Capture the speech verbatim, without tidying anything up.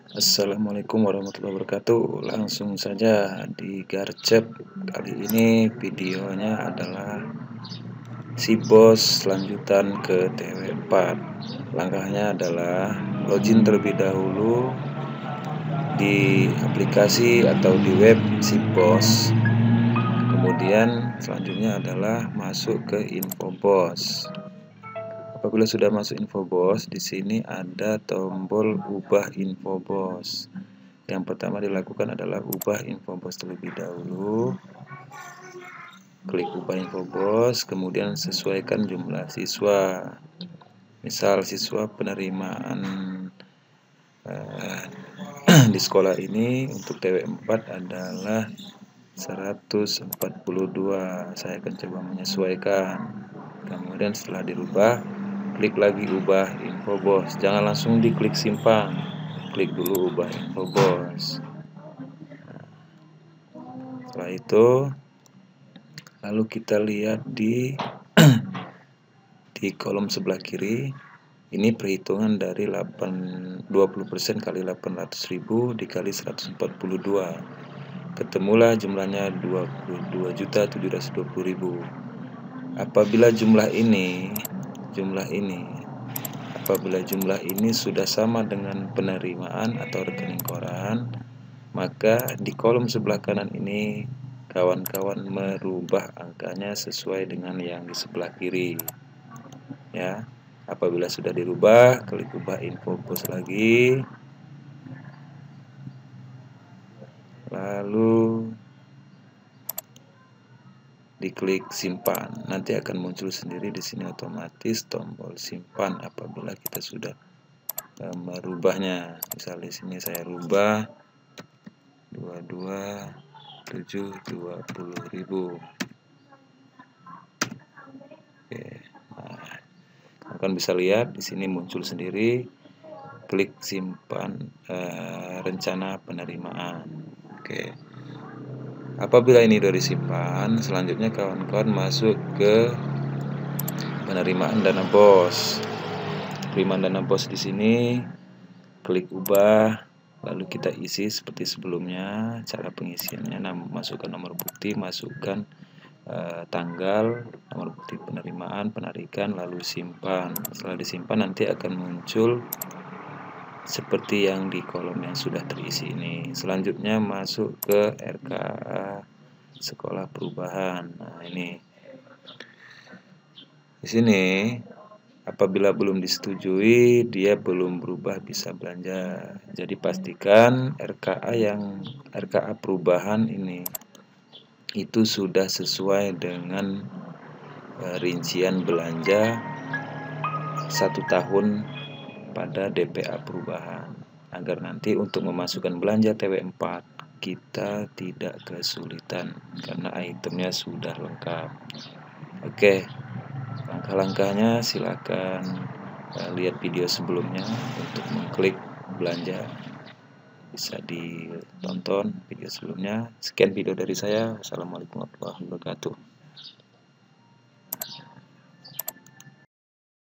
Assalamualaikum warahmatullahi wabarakatuh. Langsung saja di Garcep. Kali ini videonya adalah si bos lanjutan ke T W empat. Langkahnya adalah login terlebih dahulu di aplikasi atau di web si bos. Kemudian selanjutnya adalah masuk ke info bos. Apabila sudah masuk info bos, di sini ada tombol ubah info bos. Yang pertama dilakukan adalah ubah info bos terlebih dahulu. Klik ubah info bos, kemudian sesuaikan jumlah siswa. Misal siswa penerimaan eh, di sekolah ini untuk T W empat adalah seratus empat puluh dua. Saya akan coba menyesuaikan. Kemudian setelah dirubah, klik lagi ubah info bos. Jangan langsung diklik simpan. Klik dulu ubah info bos. Setelah itu lalu kita lihat di di kolom sebelah kiri. Ini perhitungan dari dua puluh persen kali delapan ratus ribu dikali seratus empat puluh dua. Ketemulah jumlahnya dua puluh dua juta tujuh ratus dua puluh ribu. Apabila jumlah ini jumlah ini apabila jumlah ini sudah sama dengan penerimaan atau rekening koran, maka di kolom sebelah kanan ini kawan-kawan merubah angkanya sesuai dengan yang di sebelah kiri. Ya, apabila sudah dirubah, klik ubah info bos lagi. Lalu diklik simpan. Nanti akan muncul sendiri di sini otomatis tombol simpan apabila kita sudah e, merubahnya. Misalnya di sini saya rubah dua puluh dua tujuh dua puluh ribu. Oke. Nah, kalian bisa lihat di sini muncul sendiri. Klik simpan e, rencana penerimaan. Oke. Apabila ini sudah disimpan, selanjutnya kawan-kawan masuk ke penerimaan dana bos. Penerimaan dana bos di sini, klik ubah, lalu kita isi seperti sebelumnya. Cara pengisiannya, masukkan nomor bukti, masukkan eh, tanggal, nomor bukti penerimaan, penarikan, lalu simpan. Setelah disimpan nanti akan muncul seperti yang di kolom yang sudah terisi ini. Selanjutnya masuk ke R K A sekolah perubahan. Nah, ini di sini apabila belum disetujui, dia belum berubah bisa belanja. Jadi pastikan R K A yang R K A perubahan ini itu sudah sesuai dengan uh, rincian belanja satu tahun pada D P A perubahan, agar nanti untuk memasukkan belanja T W empat kita tidak kesulitan karena itemnya sudah lengkap. Oke, langkah-langkahnya silakan uh, lihat video sebelumnya untuk mengklik belanja. Bisa ditonton video sebelumnya. Sekian video dari saya. Assalamualaikum warahmatullahi wabarakatuh.